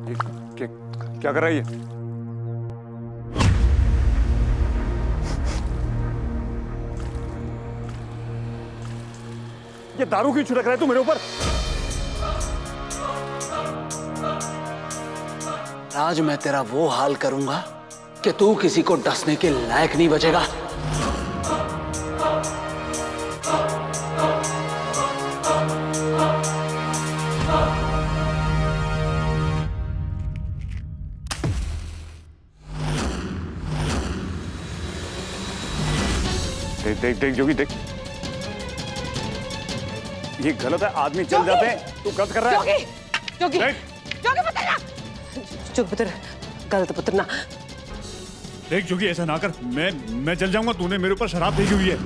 क्या कर रही है? ये दारू क्यों छिड़क रहा है तू मेरे ऊपर? आज मैं तेरा वो हाल करूंगा कि तू किसी को डसने के लायक नहीं बचेगा। देख देख जोगी देख, ये गलत है। आदमी चल जाते हैं, तू गलत कर रहा है। जोगी, जोगी पुत्र ना, जोगी पुत्र, गलत पुत्र ना। देख जोगी ऐसा ना कर, मैं चल जाऊंगा। तूने मेरे ऊपर शराब फेंकी हुई है।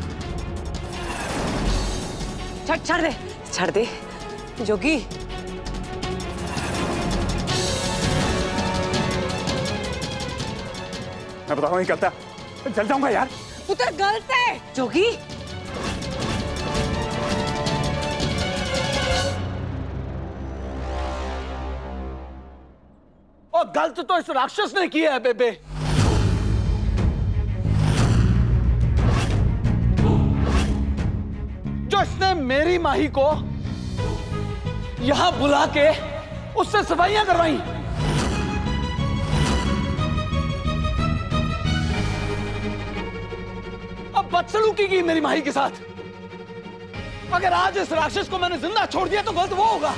छोड़ दे जोगी। मैं बता रहा हूँ क्या, चल जाऊंगा यार। पुत्र गलत है जोगी। और गलत तो इस राक्षस ने किया है बेबे। जो इसने मेरी माही को यहां बुला के उससे सफाइयां करवाई। अब बदसलूकी की मेरी माही के साथ। अगर आज इस राक्षस को मैंने जिंदा छोड़ दिया तो गलत वो होगा।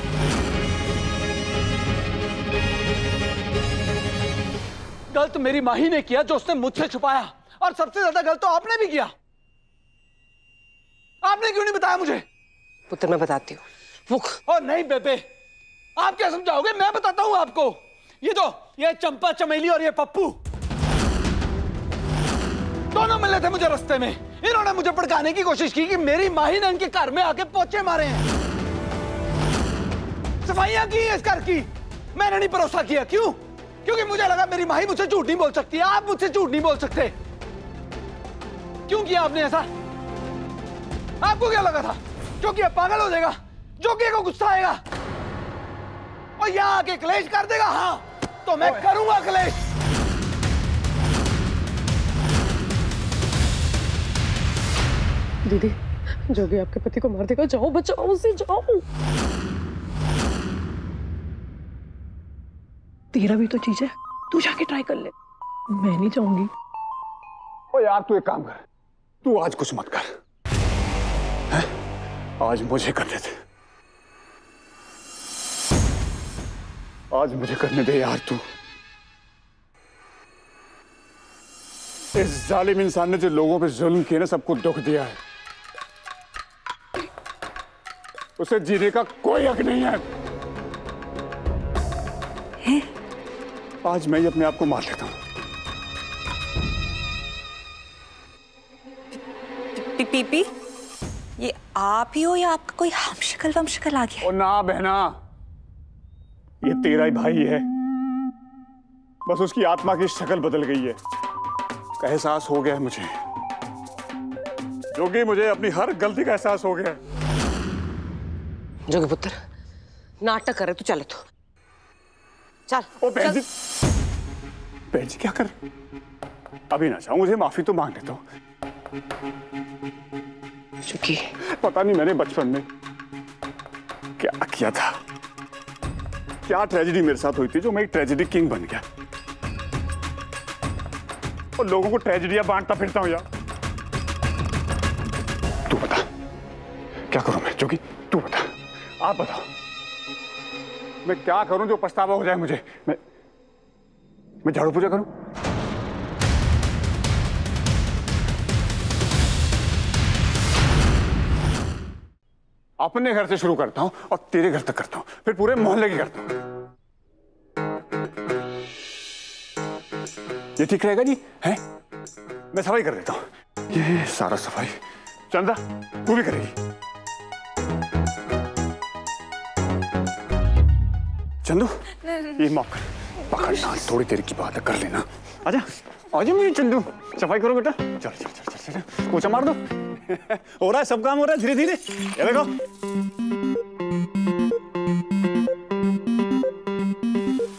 गलत मेरी माही ने किया जो उसने मुझसे छुपाया, और सबसे ज्यादा गलत तो आपने भी किया। आपने क्यों नहीं बताया मुझे? पुत्र मैं बताती हूँ। और नहीं बेबे, आप क्या समझाओगे? मैं बताता हूं आपको। ये चंपा चमेली और ये पप्पू दोनों मिले थे मुझे रास्ते में। इन्होंने मुझे भड़काने की कोशिश की कि मेरी माही ने इनके घर में आके पोछे मारे हैं, सफाइयां की इस घर की। मैंने नहीं भरोसा किया। क्यों? क्योंकि मुझे लगा मेरी माही मुझसे झूठ नहीं बोल सकती। आप मुझसे झूठ नहीं बोल सकते। क्यों किया आपने ऐसा? आपको क्या लगा था? क्योंकि अब पागल हो जाएगा, जोगी को गुस्सा आएगा और यहां आके क्लेश कर देगा। हाँ तो मैं करूंगा क्लेश। दीदी, जोगी आपके पति को मार देगा। जाओ बचाओ उसे, जाओ। तेरा भी तो चीज है, तू जाके ट्राई कर ले। मैं नहीं चाहूंगी। ओ यार तू एक काम कर, तू आज कुछ मत कर है? आज मुझे करने दे, आज मुझे करने दे यार। तू इस जालिम इंसान ने जो लोगों पे जुल्म किया ना, सबको दुख दिया है, उसे जीने का कोई हक नहीं है। आज मैं ही अपने आप को मार लेता हूं। पीपी, ये आप ही हो या आपका कोई हमशक्ल वमशक्ल आ गया? ओ ना बहना, ये तेरा ही भाई है। बस उसकी आत्मा की शक्ल बदल गई है। का एहसास हो गया है मुझे, जोगी मुझे अपनी हर गलती का एहसास हो गया है। जोगी पुत्र नाटक कर रहे, तू चले तो चल। ओ बहन जी, बहन जी क्या कर? अभी ना चाहूं, मुझे माफी तो मांग लेता हूं। जोगी, पता नहीं मैंने बचपन में क्या किया था, क्या ट्रेजेडी मेरे साथ हुई थी जो मैं एक ट्रेजेडी किंग बन गया और लोगों को ट्रेजेडियां बांटता फिरता हूं यार। तू बता क्या करूं मैं? जोगी तू बता, आप बताओ मैं क्या करूं जो पछतावा हो जाए मुझे? मैं झाड़ू पूजा करूं? अपने घर से शुरू करता हूं और तेरे घर तक करता हूं, फिर पूरे मोहल्ले की करता हूं। ये ठीक रहेगा जी? हैं? मैं सफाई कर देता हूं। ये सारा सफाई चंदा तू भी करेगी। चंदू ये माफ कर, पकड़ना थोड़ी देर की बात है, कर लेना। आजा आजा मेरी चंदू, सफाई करो बेटा। चल चल चल चल चल, पोछा मार दो। हो रहा है, सब काम हो रहा है धीरे धीरे। ये देखो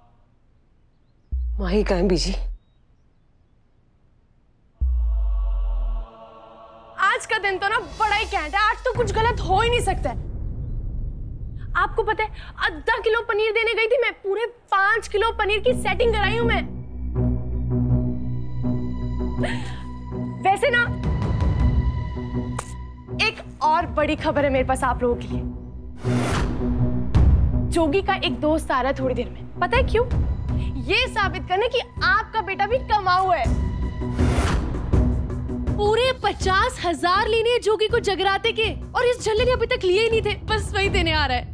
माही कहाँ है बीजी? आज का दिन तो ना बड़ा ही कैंट है। आज तो कुछ गलत हो ही नहीं सकता है। आपको पता है, आधा किलो पनीर देने गई थी मैं, पूरे 5 किलो पनीर की सेटिंग कराई हूं मैं। वैसे ना एक और बड़ी खबर है मेरे पास आप लोगों के लिए। जोगी का एक दोस्त आ रहा है थोड़ी देर में। पता है क्यों? ये साबित करने कि आपका बेटा भी कमाऊ है। पूरे 50,000 लेने हैं जोगी को जगराते के, और इस झल्ले ने अभी तक लिए ही नहीं थे, बस वही देने आ रहा है।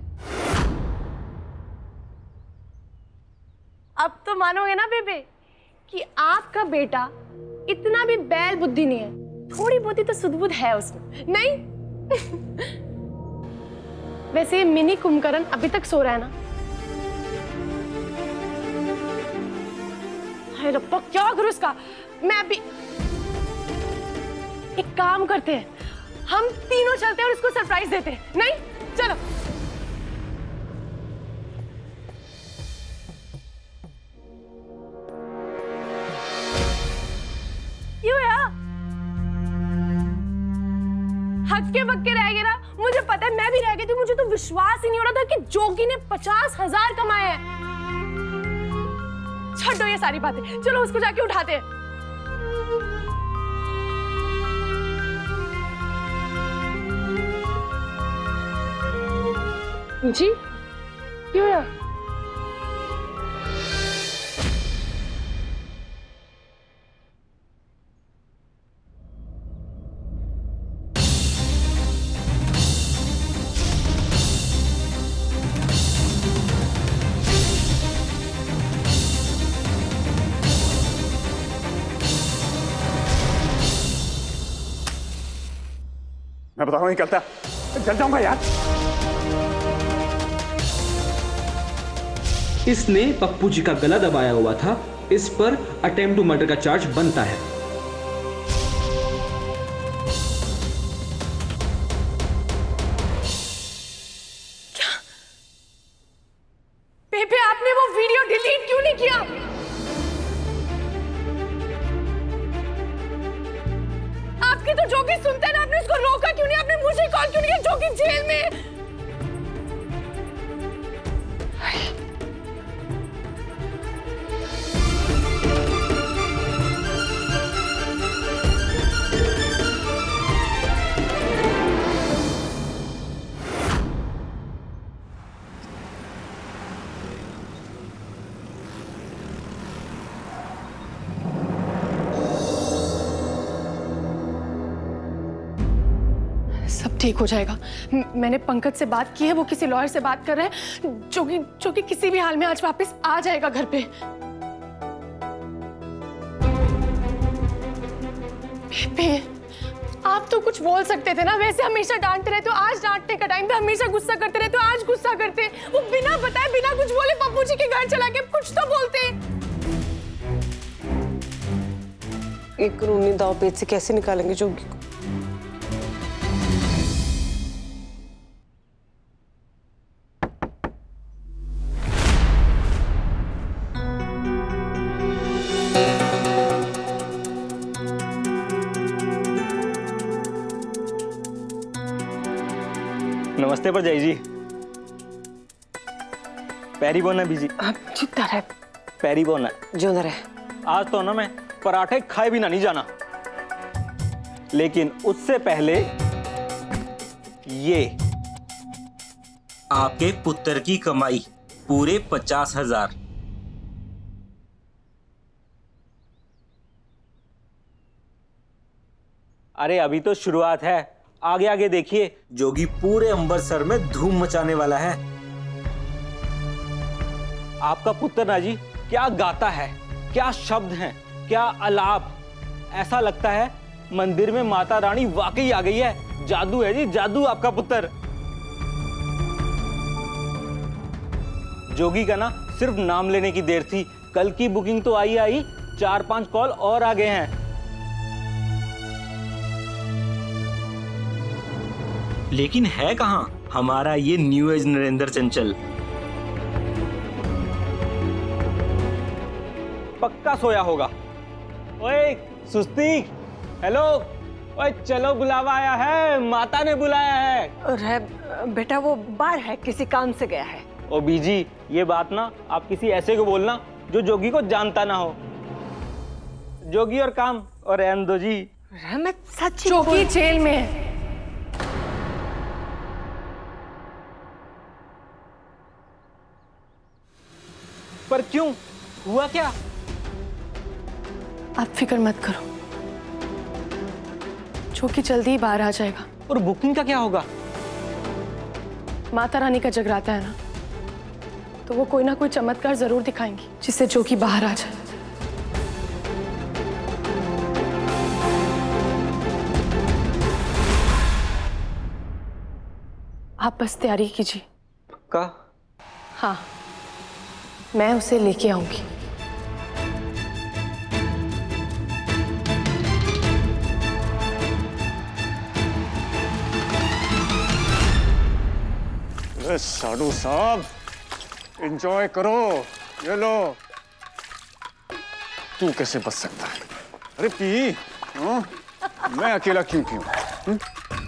अब तो मानोगे ना बेबे कि आपका बेटा इतना भी बैल बुद्धि नहीं है। थोड़ी बहुत ही तो सुध-बुध है उसमें, नहीं? वैसे ये मिनी कुंभकर्ण अभी तक सो रहा है ना? हाय रब्बा, क्या करूं उसका? मैं अभी एक काम करते हैं, हम तीनों चलते हैं और उसको सरप्राइज देते हैं। नहीं, चलो। क्यों यार? हक्के बक्के रह गए ना? मुझे पता है मैं भी रह गई थी। मुझे तो विश्वास ही नहीं हो रहा था कि जोगी ने 50,000 कमाए हैं। छोड़ो ये सारी बातें, चलो उसको जाके उठाते हैं। जी क्यों यार? मैं बता रहा हूँ निकलता, जल जाऊंगा यार। इसने पप्पू जी का गला दबाया हुआ था। इस पर अटेम्प्ट टू मर्डर का चार्ज बनता है। क्या? बेबे आपने वो वीडियो डिलीट क्यों नहीं किया? आपकी तो जोगी सुनते ना, आपने उसको रोका क्यों नहीं? आपने मुझे कॉल क्यों नहीं किया? जोगी जेल में। सब ठीक हो जाएगा। मैंने पंकज से बात की है, वो किसी लॉयर से बात कर रहे हैं। जोगी किसी भी हाल में आज वापस आ जाएगा घर पे। बेबे आप तो कुछ बोल सकते थे ना? वैसे हमेशा डांटते रहते हो, आज डांटने का टाइम था। हमेशा गुस्सा करते रहते हो, आज गुस्सा करते। वो बिना बताए बिना कुछ बोले पप्पू जी के घर चला के कुछ तो बोलते। एक कानूनी दांवपेच से कैसे निकालेंगे जोगी को? नमस्ते परजाई जी। पैरी बोना बीजी। जितना रहे पैरी बोना जो न रहे। आज तो ना मैं पराठे खाए बिना नहीं जाना, लेकिन उससे पहले ये आपके पुत्र की कमाई पूरे 50,000। अरे अभी तो शुरुआत है, आगे आगे देखिए। जोगी पूरे अमृतसर में धूम मचाने वाला है। आपका पुत्र ना जी क्या गाता है, क्या शब्द हैं, क्या आलाप। ऐसा लगता है मंदिर में माता रानी वाकई आ गई है। जादू है जी, जादू आपका पुत्र। जोगी का ना सिर्फ नाम लेने की देर थी। कल की बुकिंग तो आई 4-5 कॉल और आ गए हैं। लेकिन है कहां हमारा ये न्यू एज नरेंद्र चंचल? पक्का सोया होगा। ओए सुस्ती, हेलो, ओए चलो बुलावा आया है, माता ने बुलाया है। अरे बेटा वो बाहर है, किसी काम से गया है। ओ बीजी, ये बात ना आप किसी ऐसे को बोलना जो जोगी को जानता ना हो। जोगी और काम और रहने दो जी। मैं सच जोगी जेल में है। पर क्यों, हुआ क्या? आप फिक्र मत करो, जोगी जल्दी ही बाहर आ जाएगा। और बुकिंग का क्या होगा? माता रानी का जगराता है ना, तो वो कोई ना कोई चमत्कार जरूर दिखाएंगी जिससे जोगी बाहर आ जाए। आप बस तैयारी कीजिए। पक्का? हाँ, मैं उसे लेके आऊंगी। साधु साहब एंजॉय करो, ये लो। तू कैसे बच सकता है? अरे पी, मैं अकेला क्यों पीऊं?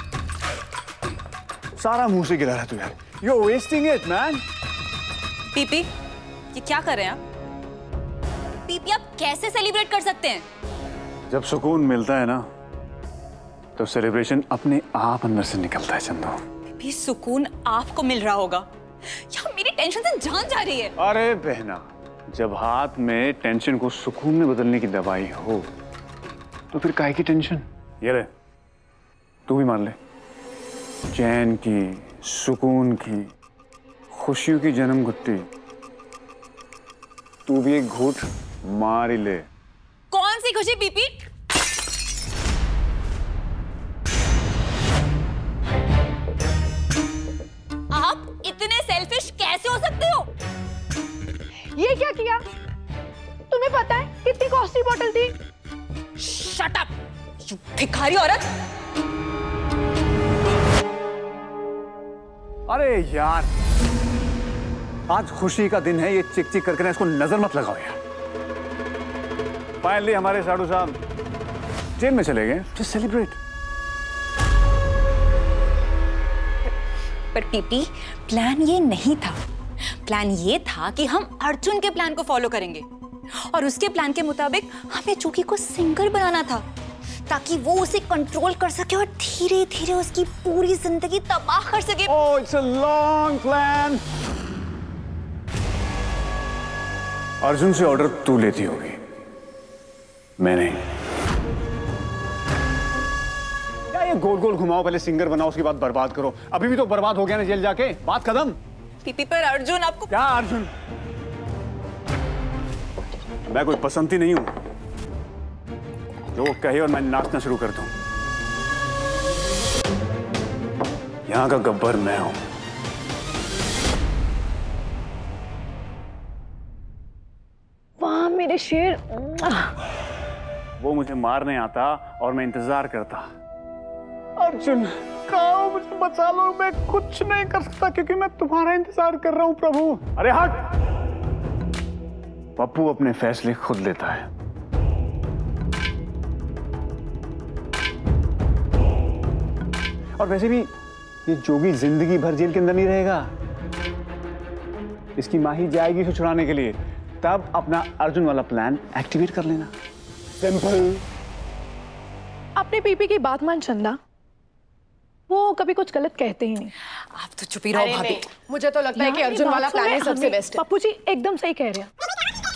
सारा मुंह से गिरा रहा तू यार। You're wasting it, man. PP, ये क्या कर रहे हैं आप? पीपी आप कैसे सेलिब्रेट कर सकते हैं? जब सुकून मिलता है ना, तो सेलिब्रेशन अपने आप अंदर से निकलता है चंदू। भी सुकून आपको मिल रहा होगा, या मेरी टेंशन से जान जा रही है। अरे बहना, जब हाथ में टेंशन को सुकून में बदलने की दवाई हो, तो फिर काहे की टेंशन? ये ले, तू भी मान ले। चैन की, सुकून की, खुशियों की जन्म घुट्टी, तू भी एक घूंट मार ही ले। कौन सी खुशी पीपी? आप इतने सेल्फिश कैसे हो सकते हो? ये क्या किया? तुम्हें पता है कितनी कॉस्टली बोतल थी? शट अप, यू भिखारी औरत। अरे यार, आज खुशी का दिन है, ये चिक चिक करके ना इसको नजर मत लगाओ यार। फाइनली हमारे साधु साहब जेल में चले गए। Just celebrate. पर पीपी, प्लान ये नहीं था। प्लान ये था कि हम अर्जुन के प्लान को फॉलो करेंगे और उसके प्लान के मुताबिक हमें जोगी को सिंगर बनाना था, ताकि वो उसे कंट्रोल कर सके और धीरे धीरे उसकी पूरी जिंदगी तबाह कर सके। Oh, it's a long plan. Arjun से ऑर्डर तू लेती होगी, मैं नहीं। क्या ये गोल गोल घुमाओ, पहले सिंगर बनाओ, उसके बाद बर्बाद करो। अभी भी तो बर्बाद हो गया ना जेल जाके, बात खत्म। पीपी, पर अर्जुन आपको क्या अर्जुन? मैं कोई पसंद ही नहीं हूं जो वो कहे और मैं नाचना शुरू कर दूं। यहां का गब्बर मैं हूं। वाह मेरे शेर। वो मुझे मारने आता और मैं इंतजार करता। अर्जुन कहो, मुझे बचा लो, मैं कुछ नहीं कर सकता क्योंकि मैं तुम्हारा इंतजार कर रहा हूं प्रभु। अरे हट! पप्पू अपने फैसले खुद लेता है। और वैसे भी ये जोगी जिंदगी भर जेल के अंदर नहीं रहेगा। इसकी माँ ही जाएगी इसे छुड़ाने के लिए, तब अपना अर्जुन वाला प्लान एक्टिवेट कर लेना। सिंपल। अपने पीपी की बात मान चंदा, वो कभी कुछ गलत कहते ही नहीं। आप तो चुप ही रहो भाभी। मुझे तो लगता है कि अर्जुन वाला प्लान ही सबसे बेस्ट है। पप्पू जी एकदम सही कह रहे हैं।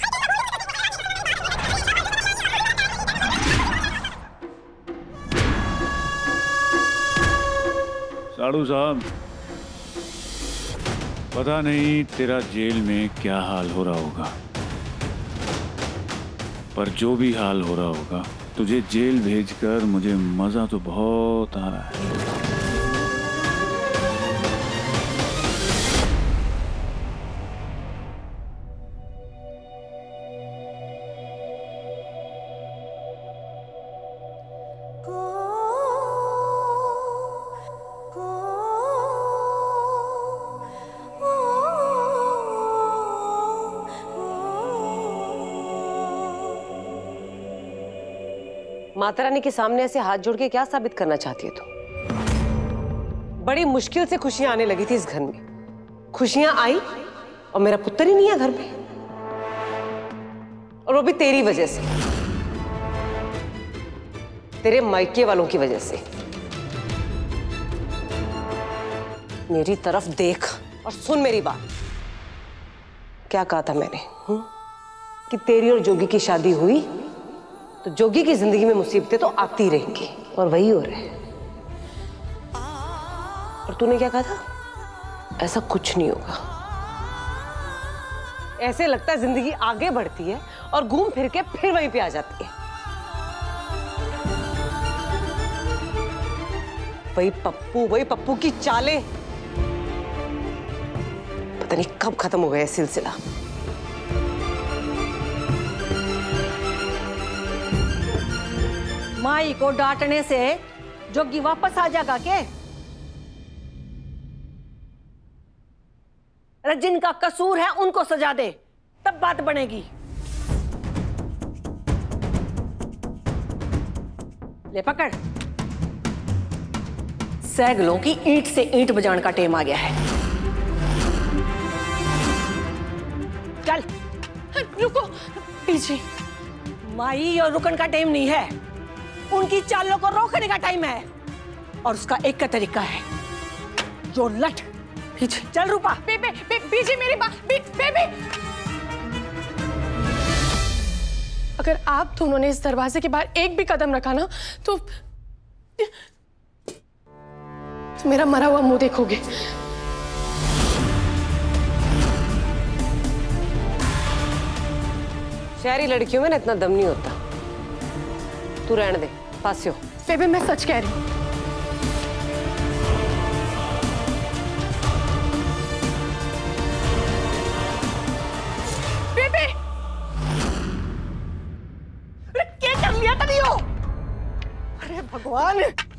साधु साहब, पता नहीं तेरा जेल में क्या हाल हो रहा होगा, पर जो भी हाल हो रहा होगा, तुझे जेल भेजकर मुझे मजा तो बहुत आ रहा है। माता रानी के सामने ऐसे हाथ जोड़ के क्या साबित करना चाहती है तू? बड़ी मुश्किल से खुशियां आने लगी थी इस घर में, खुशियां आई और मेरा पुत्र ही नहीं है घर में, और वो भी तेरी वजह से, तेरे मायके वालों की वजह से। मेरी तरफ देख और सुन मेरी बात। क्या कहा था मैंने कि तेरी और जोगी की शादी हुई तो जोगी की जिंदगी में मुसीबतें तो आती रहेंगी, और वही हो रहा है। और तूने क्या कहा था? ऐसा कुछ नहीं होगा। ऐसे लगता है जिंदगी आगे बढ़ती है और घूम फिर के फिर वहीं पे आ जाती है। वही पप्पू की चालें। पता नहीं कब खत्म हो गया सिलसिला। माई को डांटने से जोगी वापस आ जाएगा के? अरे जिनका कसूर है उनको सजा दे, तब बात बनेगी। ले पकड़। सैगलों की ईंट से ईंट बजाने का टाइम आ गया है। चल। रुको पीछे। माई और रुकन का टाइम नहीं है, उनकी चालों को रोकने का टाइम है, और उसका एक का तरीका है, जो लट। पीछे चल रूपा। पीछे मेरी बात। बेबी, अगर आप दोनों ने इस दरवाजे के बाहर एक भी कदम रखा ना तो मेरा मरा हुआ मुंह देखोगे। शहरी लड़कियों में ना इतना दम नहीं होता। तू रहने दे, पास हो। बेबी मैं सच कह रही हूँ। बेबी, अरे क्या कर लिया था नियो? अरे भगवान।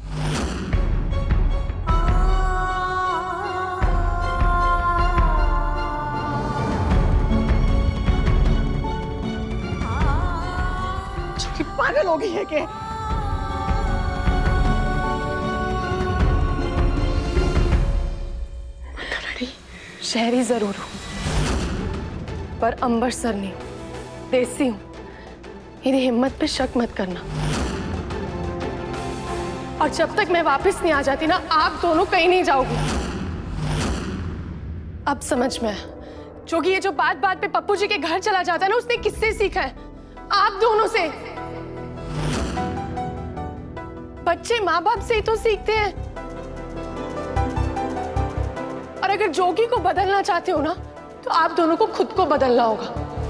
पागल हो गई है के? शहरी जरूर हूं, पर अंबरसर नहीं, देसी हूं। मेरी हिम्मत पे शक मत करना। और जब तक मैं वापस नहीं आ जाती ना, आप दोनों कहीं नहीं जाओगे। अब समझ में आया, जोगी ये जो बात बात पे पप्पू जी के घर चला जाता है ना, उसने किससे सीखा है? आप दोनों से। बच्चे माँ बाप से ही तो सीखते हैं। और अगर जोगी को बदलना चाहते हो ना, तो आप दोनों को खुद को बदलना होगा।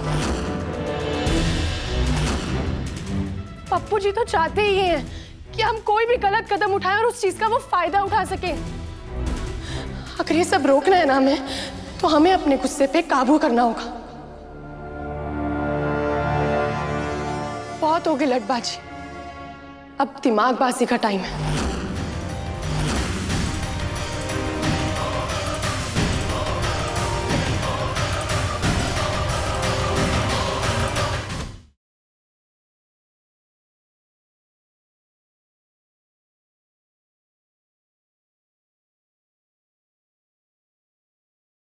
पप्पू जी तो चाहते ही हैं कि हम कोई भी गलत कदम उठाएं और उस चीज का वो फायदा उठा सके। अगर ये सब रोकना है ना हमें, तो हमें अपने गुस्से पे काबू करना होगा। बहुत हो गई लटबाजी, अब दिमागबाजी का टाइम है।